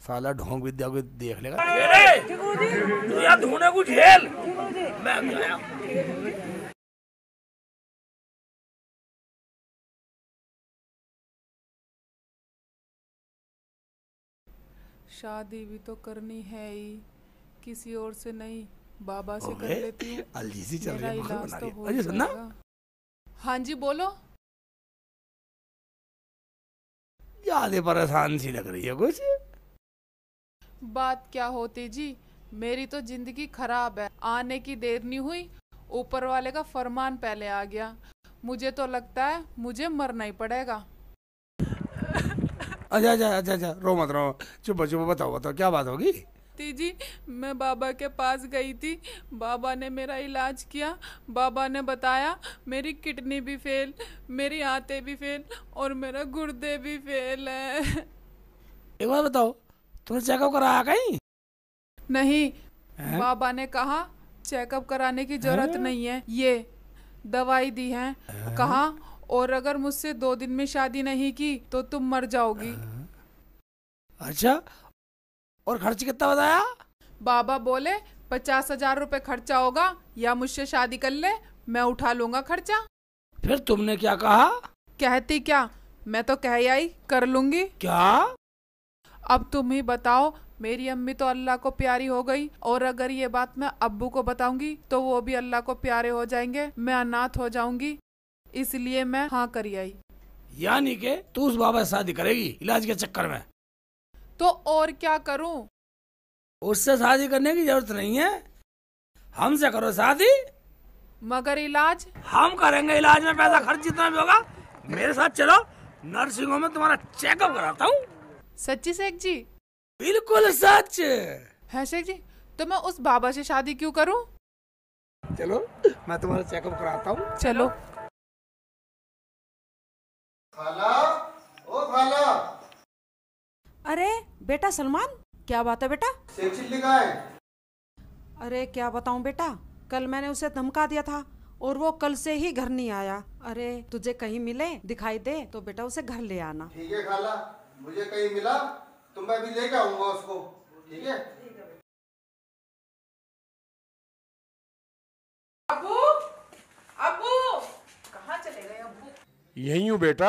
साला ढोंग विद्या को देख लेगा। तू यार ढूंढे कुछ झेल, मैं गया। शादी भी तो करनी है ही, किसी और से नहीं, बाबा से कर लेती हूँ। अलजीसी चल रही है, मेरा इलाज तो हो अरे सुनना। जाएगा। हाँ जी बोलो। ज्यादा परेशान सी लग रही है कुछ। बात क्या होती जी, मेरी तो जिंदगी खराब है, आने की देर नहीं हुई, ऊपर वाले का फरमान पहले आ गया। मुझे तो लगता है मुझे मरना ही पड़ेगा। अच्छा अच्छा अच्छा अच्छा रो मत रो, चुप चुप बताओ बताओ क्या बात होगी। जी मैं बाबा के पास गई थी, बाबा ने मेरा इलाज किया। बाबा ने बताया मेरी किडनी भी फेल, मेरी आंतें भी फेल और मेरा गुर्दे भी फेल है। एक बात बताओ, तुमने चेकअप कराया कहीं? नहीं है? बाबा ने कहा चेकअप कराने की जरूरत नहीं है, ये दवाई दी है, कहा और अगर मुझसे दो दिन में शादी नहीं की तो तुम मर जाओगी। अच्छा, और खर्च कितना बताया? बाबा बोले पचास हजार रुपए खर्चा होगा, या मुझसे शादी कर ले, मैं उठा लूंगा खर्चा। फिर तुमने क्या कहा? कहती क्या, मैं तो कह आई कर लूंगी। क्या? अब तुम ही बताओ, मेरी अम्मी तो अल्लाह को प्यारी हो गई, और अगर ये बात मैं अब्बू को बताऊंगी तो वो भी अल्लाह को प्यारे हो जाएंगे, मैं अनाथ हो जाऊंगी, इसलिए मैं हाँ करी आई। यानी के तू उस बाबा से शादी करेगी इलाज के चक्कर में? तो और क्या करूं? उससे शादी करने की जरूरत नहीं है, हमसे करो शादी। मगर इलाज? हम करेंगे इलाज में पैसा खर्च जितना भी होगा। मेरे साथ चलो, नर्सिंग होम में तुम्हारा चेकअप कराता हूँ। सच्ची शेख जी? बिल्कुल सच है शेख जी। तो मैं उस बाबा से शादी क्यों करूं? चलो मैं तुम्हारा चेकअप कराता हूँ। चलो। खाला, ओ खाला। अरे बेटा सलमान, क्या बात है बेटा? शेख चिल्ली कहाँ है? अरे क्या बताऊं बेटा, कल मैंने उसे धमका दिया था और वो कल से ही घर नहीं आया। अरे तुझे कहीं मिले दिखाई दे तो बेटा उसे घर ले आना। ठीक है खाला, मुझे कहीं मिला तो मैं भी लेके आऊंगा उसको, ठीक है? अब्बू, अब्बू, कहाँ चले गए अब्बू? यही हूँ बेटा।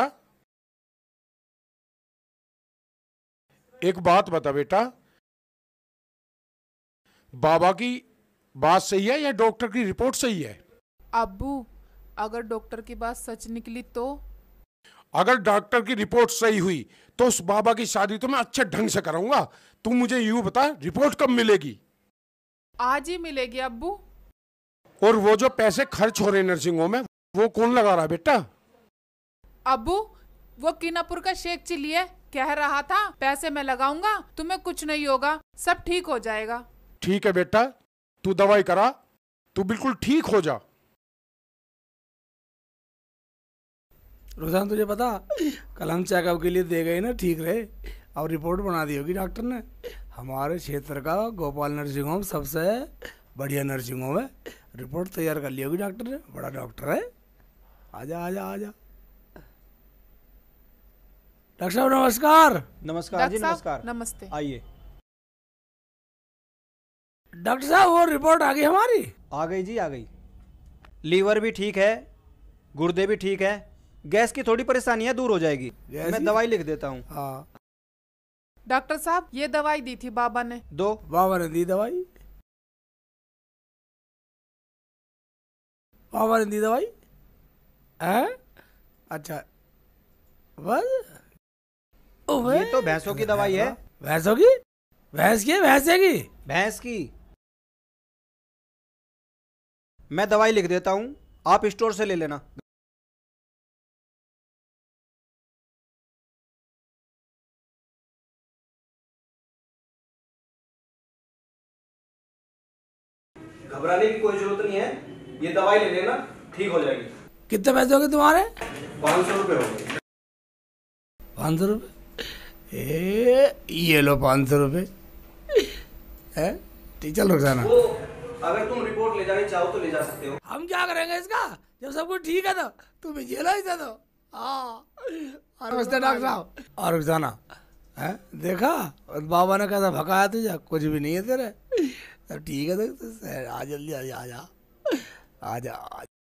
एक बात बता बेटा, बाबा की बात सही है या डॉक्टर की रिपोर्ट सही है? अब्बू, अगर डॉक्टर की बात सच निकली तो? अगर डॉक्टर की रिपोर्ट सही हुई तो उस बाबा की शादी तो मैं अच्छे ढंग से कराऊंगा। तू मुझे यूं बता, रिपोर्ट कब मिलेगी? आज ही मिलेगी अब्बू। और वो जो पैसे खर्च हो रहे नर्सिंग होम में, वो कौन लगा रहा है बेटा? अब्बू, वो कीनापुर का शेख चिल्ली है, कह रहा था पैसे मैं लगाऊंगा, तुम्हें कुछ नहीं होगा, सब ठीक हो जाएगा। ठीक है बेटा, तू दवाई करा, तू बिल्कुल ठीक हो जा। रोजान तुझे पता, कल हम चेकअप के लिए दे गए ना, ठीक रहे, और रिपोर्ट बना दी होगी डॉक्टर ने। हमारे क्षेत्र का गोपाल नर्सिंग होम सबसे बढ़िया नर्सिंग होम है, रिपोर्ट तैयार कर ली होगी डॉक्टर ने, बड़ा डॉक्टर है। आजा आजा आजा। डॉक्टर साहब नमस्कार। नमस्कार जी, नमस्कार। नमस्ते। आइए। डॉक्टर साहब वो रिपोर्ट आ गई हमारी? आ गई जी, आ गई। लीवर भी ठीक है, गुर्दे भी ठीक है, गैस की थोड़ी परेशानियां दूर हो जाएगी। मैं दवाई लिख देता हूँ। हाँ। डॉक्टर साहब ये दवाई दी थी बाबा ने। दो। बाबा ने दी दवाई? बाबा ने दी दवाई है? अच्छा बस। ये तो भैंसों की दवाई है। भैंसों की? भैंस की? भैंसे की? भैंस की। मैं दवाई लिख देता हूँ, आप स्टोर से ले लेना। घबराने की कोई जरूरत नहीं है, ये दवाई ले लेना, ठीक हो जाएगी। कितने पैसे हो गए तुम्हारे? पाँच सौ रुपये हो गए। पाँच सौ रुपये? ये लो पाँच सौ रुपये है। ठीक, चल रुक जाना। अगर तुम रिपोर्ट ले जानी चाहो तो ले जा सकते हो। हम क्या करेंगे इसका, जब सब कुछ ठीक है तो तुम जेल ही दे दो। हाँ नमस्ते डॉक्टर साहब। और रुक जाना, है देखा, और बाबा ने कैसा भगाया तुझे, कुछ भी नहीं है तेरे। तो ठीक है, तो आ जल्दी आ जा, आ जा आ जा आ जा।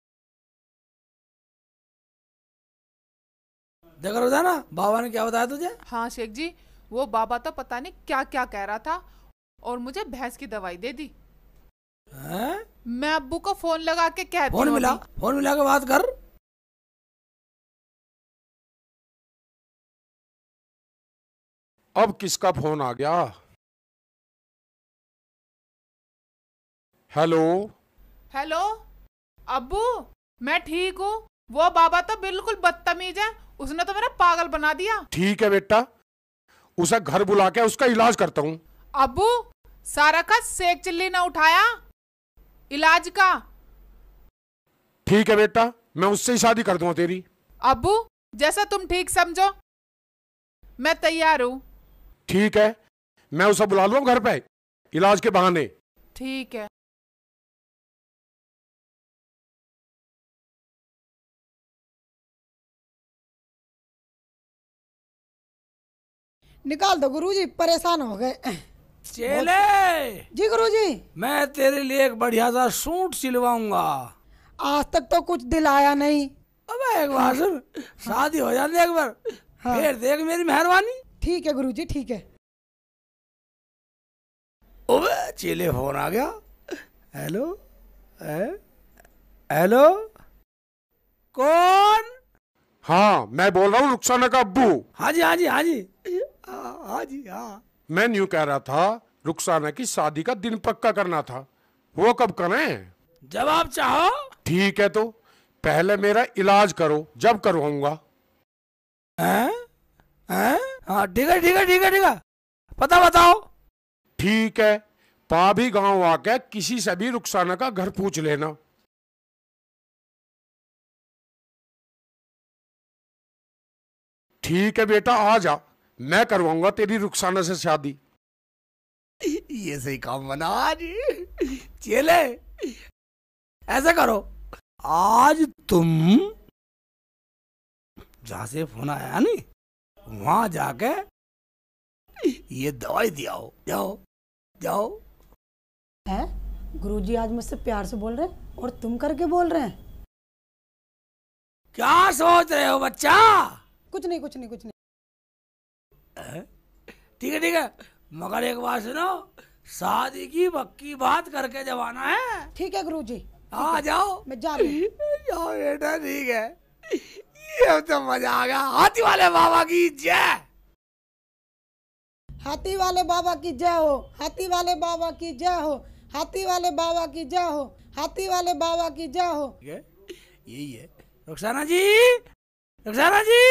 देखा रोजाना, बाबा ने क्या बताया तुझे? हाँ शेख जी, वो बाबा तो पता नहीं क्या क्या कह रहा था और मुझे भैंस की दवाई दे दी। हैं? मैं अब्बू को फोन लगा के कहती फोन हूँ मिला, अभी। फोन मिला के बात कर। अब किसका फोन आ गया? हेलो हेलो अब्बू, मैं ठीक हूँ। वो बाबा तो बिल्कुल बदतमीज है, उसने तो मेरा पागल बना दिया। ठीक है बेटा, उसे घर बुला के उसका इलाज करता हूँ। अब्बू, सारा का शेख चिल्ली ने उठाया इलाज का। ठीक है बेटा, मैं उससे ही शादी कर दूंगा तेरी। अब्बू, जैसा तुम ठीक समझो, मैं तैयार हूँ। ठीक है, मैं उसे बुला लूंगा घर पे इलाज के बहाने। ठीक है। निकाल दो गुरुजी, परेशान हो गए। चेले, जी गुरुजी। मैं तेरे लिए एक बढ़िया सा सूट सिलवाऊंगा। आज तक तो कुछ दिलाया नहीं। अबे एक बार सुन, शादी हो जाने एक बार, हाँ। फिर देख मेरी मेहरबानी। ठीक है गुरुजी, ठीक है। ओबे चेले, फोन आ गया। हेलो, हेलो, कौन? हाँ, मैं बोल रहा हूँ रुखसाना का अब्बू। हाँ जी, हाँ जी, हाँ जी, हाँ जी, हाँ। मैं न्यू कह रहा था, रुखसाना की शादी का दिन पक्का करना था, वो कब करें? जब आप चाहो। ठीक है, तो पहले मेरा इलाज करो, जब करवाऊंगा। हैं? हैं? हाँ ठीक है, ठीक है, ठीक है, ठीक है, पता बताओ। ठीक है, पाभी गांव आके किसी से भी रुखसाना का घर पूछ लेना। ठीक है बेटा, आ जा, मैं करवाऊंगा तेरी रुखसाना से शादी। ये सही काम बना आज। चेले, ऐसा करो, आज तुम जहां से फोन आया नहीं, वहां जाके ये दवाई दियाओ। जाओ जाओ। है गुरुजी आज मुझसे प्यार से बोल रहे हैं और तुम करके बोल रहे हैं। क्या सोच रहे हो बच्चा? कुछ नहीं, कुछ नहीं, कुछ नहीं। ठीक है, ठीक है, मगर एक बात सुनो, शादी की पक्की बात करके जब आना है। ठीक है गुरुजी। आ जाओ, मैं जा रही हूँ। जाओ बेटा, ठीक है। ये तो मजा आ गया। हाथी वाले बाबा की जय। हाथी वाले बाबा की जय हो, हाथी वाले बाबा की जय हो, हाथी वाले बाबा की जय हो, हाथी वाले बाबा की जय हो। यही है। रुखसाना जी, रुखसाना जी,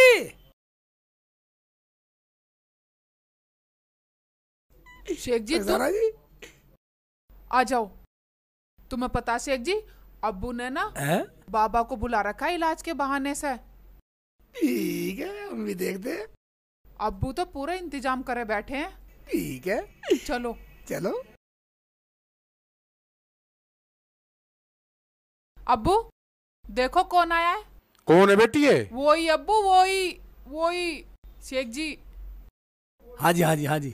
शेख जी, तुम जी आ जाओ। तुम्हें पता शेख जी, अब्बू ने ना है? बाबा को बुला रखा है इलाज के बहाने से। ठीक है, हम भी देखते हैं। अब्बू तो पूरा इंतजाम करे बैठे हैं। ठीक है, चलो चलो। अब्बू, देखो कौन आया है। कौन है बेटी? है वो ही अब्बू, वो ही वो ही शेख जी। हाँ जी, हाँ जी, हाँ जी।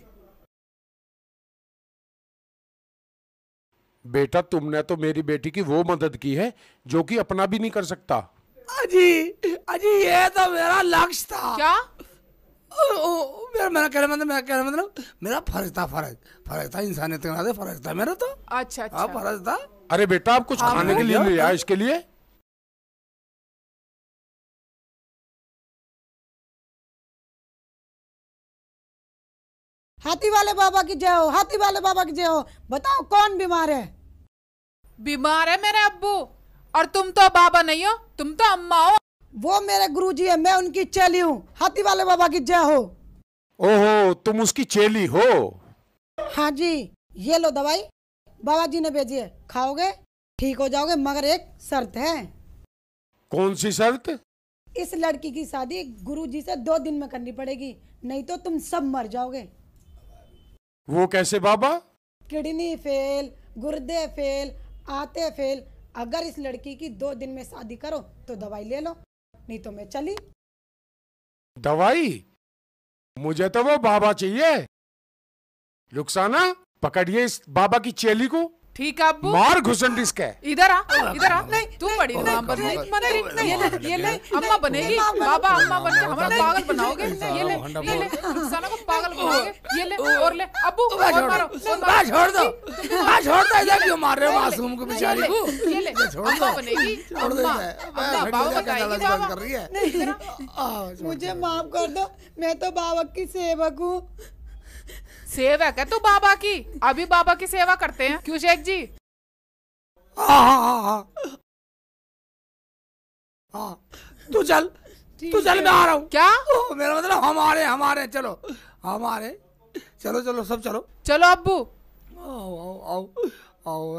बेटा, तुमने तो मेरी बेटी की वो मदद की है जो कि अपना भी नहीं कर सकता। अजी, अजी, ये तो मेरा लक्ष्य था। क्या? ओ, ओ, मेरा मेरा कहने मतलब मेरा कहने मतलब मेरा फर्ज था, फर्ज फर्ज था, इंसानियत के नाते फर्ज था मेरा तो। अच्छा अच्छा। हाँ, फर्ज था। अरे बेटा, आप कुछ हाँ, खाने के लिए ले आए इसके लिए। हाथी वाले बाबा की जय हो, हाथी वाले बाबा की जय हो। बताओ कौन बीमार है? बीमार है मेरे अब्बू, और तुम तो बाबा नहीं हो, तुम तो अम्मा हो। वो मेरे गुरुजी है, मैं उनकी चेली हूँ। हाथी वाले बाबा की जय हो। ओहो, तुम उसकी चेली हो? हाँ जी, ये लो दवाई, बाबा जी ने भेजी है, खाओगे ठीक हो जाओगे, मगर एक शर्त है। कौन सी शर्त? इस लड़की की शादी गुरुजी से दो दिन में करनी पड़ेगी, नहीं तो तुम सब मर जाओगे। वो कैसे बाबा? किडनी फेल, गुर्दे फेल, आते फेल। अगर इस लड़की की दो दिन में शादी करो तो दवाई ले लो, नहीं तो मैं चली। दवाई? मुझे तो वो बाबा चाहिए। रुखसाना पकड़िए इस बाबा की चेली को। ठीक है अब्बू। मार घुसन इसके। इधर आ, इधर आ। नहीं तू बड़ी नाम बन गई। नहीं ये ले, ये ले, अम्मा बनेगी। बाबा अम्मा बन के हमारा पागल बनाओगे। ये ले, ये ले, रुखसाना को पागल बनाओगे। ये ले और ले अब्बू। और मारो, छोड़ दो, छोड़ दो। इधर क्यों मार रहे हो मासूम को बेचारी को? ये ले, अम्मा बनेगी। अम्मा, अम्मा बाबा बताएगी बाबा। कर रही है। मुझे माफ कर दो, मैं तो बाबा की सेवक हूँ। सेवक है तू बाबा की? अभी बाबा की सेवा करते हैं क्यों शेख जी? हाँ हाँ हाँ हाँ तू चल, तू चल, मैं आ रहा हूँ। क्या? ओ, मेरा मतलब हमारे हमारे चलो हमारे चलो चलो सब चलो चलो अब्बू। आओ आओ आओ आओ।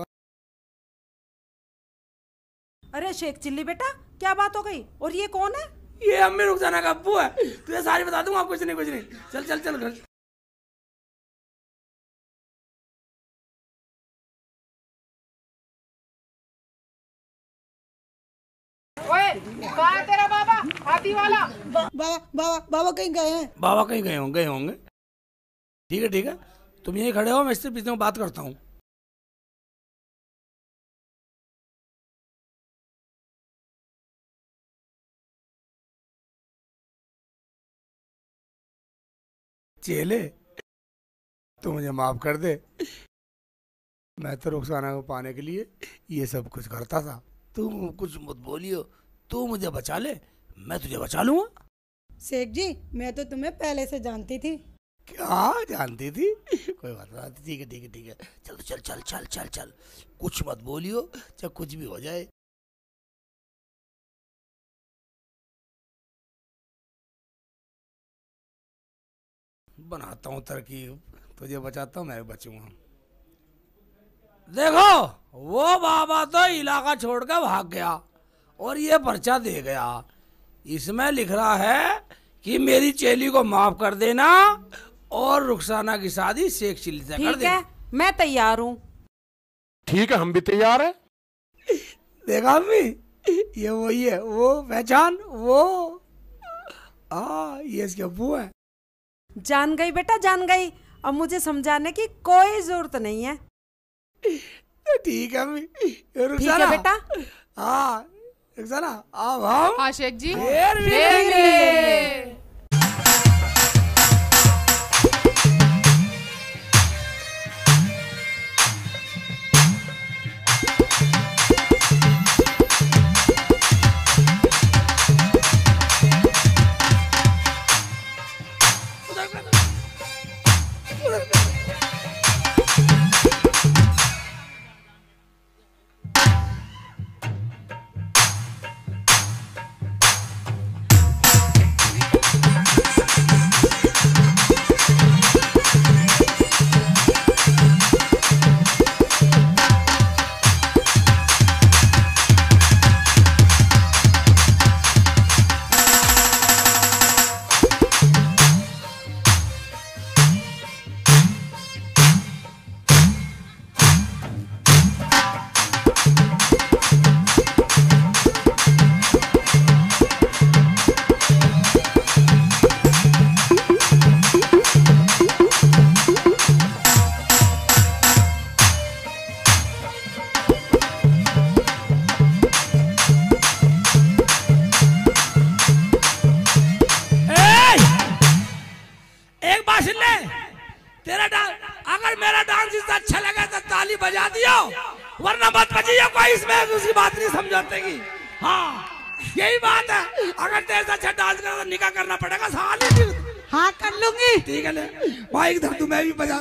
अरे शेख चिल्ली बेटा, क्या बात हो गई? और ये कौन है? ये अम्मी रुखसाना का अब्बू है। तुझे सारी बता दूंगा। कुछ नहीं कुछ नहीं। चल चल चल घर। ओए, कहाँ है तेरा बाबा हाथी वाला? बाबा बाबा बाबा कहीं गए हैं? बाबा कहीं गए होंगे होंगे। ठीक है ठीक है, तुम यहीं खड़े हो, मैं इससे पीछे बात करता हूँ। चेले तू मुझे माफ कर दे। मैं तो रुखसाना को पाने के लिए ये सब कुछ करता था। तू कुछ मत बोलियो, तू मुझे बचा ले, मैं तुझे बचा लूंगा। शेख जी, मैं तो तुम्हें पहले से जानती थी। क्या जानती थी? कोई बात नहीं। ठीक है ठीक है ठीक है, चल चल चल चल चल चल। कुछ मत बोलियो, चाहे कुछ भी हो जाए। बनाता हूँ तरकीब, तुझे बचाता हूँ, मैं भी बचूंगा। देखो वो बाबा तो इलाका छोड़कर भाग गया और ये पर्चा दे गया। इसमें लिख रहा है कि मेरी चेली को माफ कर देना और रुखसाना की शादी शेख चिल्ली से कर देना। ठीक है, मैं तैयार हूँ। ठीक है, हम भी तैयार हैं। देखा अम्मी, ये वही है, वो पहचान, वो हाँ ये इसके अब्बू है। जान गई बेटा, जान गई। अब मुझे समझाने की कोई जरूरत नहीं है। ठीक है अम्मी। ठीक है बेटा। हाँ रुखसाना, अब हम हाँ शेख जी। फिर मिलेंगे। बजा दियो, वरना मत बजिए। कोई इसमें दूसरी बात नहीं समझाते की। हाँ यही बात है। अगर तेरे से अच्छा डांस करो तो निकाह करना पड़ेगा साली। हाँ कर लूंगी। ठीक है ले भाई, इधर तू मैं भी बजा।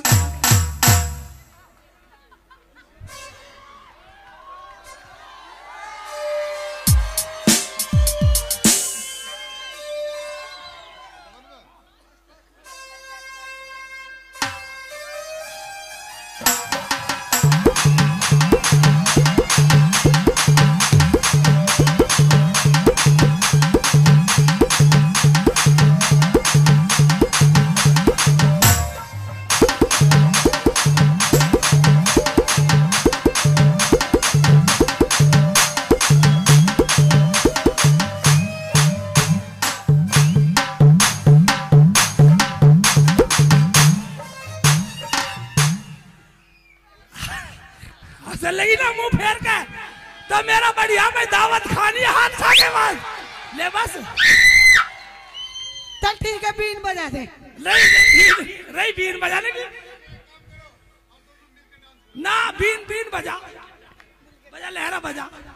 ले बस चल ठीक है बीन बजा दे। रही रही बीन बजाने की ना बीन बीन बजा बजा लहरा बजा